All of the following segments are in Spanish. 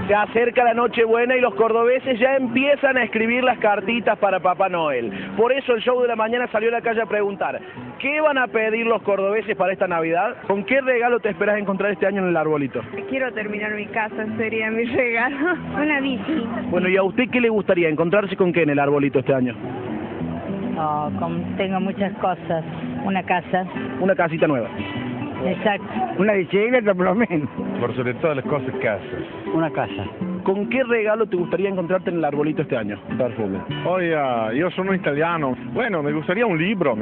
Se acerca la Nochebuena y los cordobeses ya empiezan a escribir las cartitas para Papá Noel. Por eso el show de la mañana salió a la calle a preguntar, ¿qué van a pedir los cordobeses para esta Navidad? ¿Con qué regalo te esperas encontrar este año en el arbolito? Quiero terminar mi casa, sería mi regalo. Una bici. Bueno, ¿y a usted qué le gustaría? ¿Encontrarse con qué en el arbolito este año? Oh, tengo muchas cosas. Una casa. Una casita nueva. Exacto. Una bicicleta por lo menos. Por sobre todas las cosas, casas. Una casa. ¿Con qué regalo te gustaría encontrarte en el arbolito este año? Perfume. Oiga, io sono italiano. Bueno, me gustaría un libro,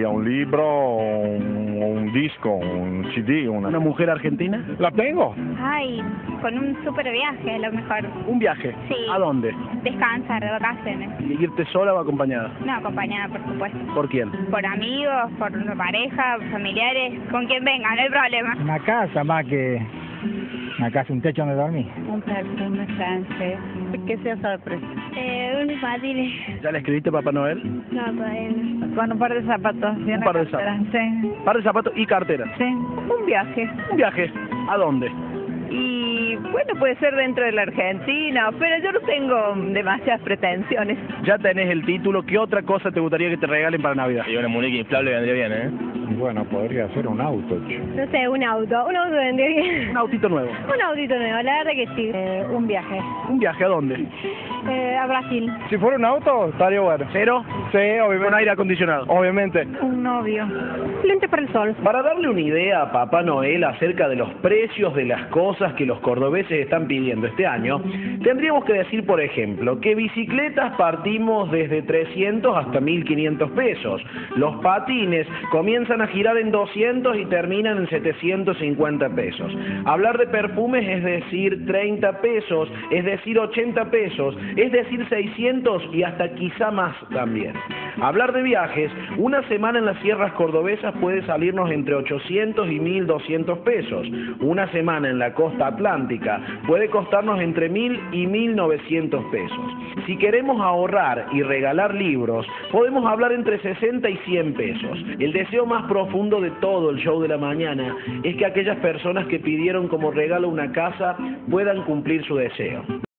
un disco, un CD, ¿Una mujer argentina? La tengo. Ay, con un super viaje, a lo mejor. ¿Un viaje? Sí. ¿A dónde? Descansar, de vacaciones. ¿Irte sola o acompañada? No, acompañada, por supuesto. ¿Por quién? Por amigos, por una pareja, familiares, con quien venga, no hay problema. Una casa más que... Una casa, un techo donde dormir. Un perfume francés. Que sea sorpresa. Unos patines. ¿Ya le escribiste a Papá Noel? No, todavía no. Con un par de zapatos. Y Un par de cartera. zapatos. Sí. Par de zapatos y cartera. Sí. Un viaje. ¿Un viaje? ¿A dónde? Y bueno, puede ser dentro de la Argentina, pero yo no tengo demasiadas pretensiones. Ya tenés el título. ¿Qué otra cosa te gustaría que te regalen para Navidad? Y una muñeca inflable vendría bien, ¿eh? Bueno, podría ser un auto. No sé, un auto vendría bien. Un autito nuevo. Un autito nuevo, la verdad que sí. Un viaje. ¿Un viaje a dónde? A Brasil. Si fuera un auto, estaría bueno. ¿Cero? Sí, obviamente. Con aire acondicionado. Obviamente. Un novio. Lente para el sol. Para darle una idea a Papá Noel acerca de los precios de las cosas que los cordobeses están pidiendo este año, tendríamos que decir, por ejemplo, que bicicletas partimos desde 300 hasta 1.500 pesos. Los patines comienzan a girar en 200 y terminan en 750 pesos. Hablar de perfumes es decir 30 pesos, es decir 80 pesos, es decir 600 y hasta quizá más también. Hablar de viajes, una semana en las sierras cordobesas puede salirnos entre 800 y 1.200 pesos. Una semana en la costa atlántica puede costarnos entre 1.000 y 1.900 pesos. Si queremos ahorrar y regalar libros, podemos hablar entre 60 y 100 pesos. El deseo más profundo de todo el show de la mañana es que aquellas personas que pidieron como regalo una casa puedan cumplir su deseo.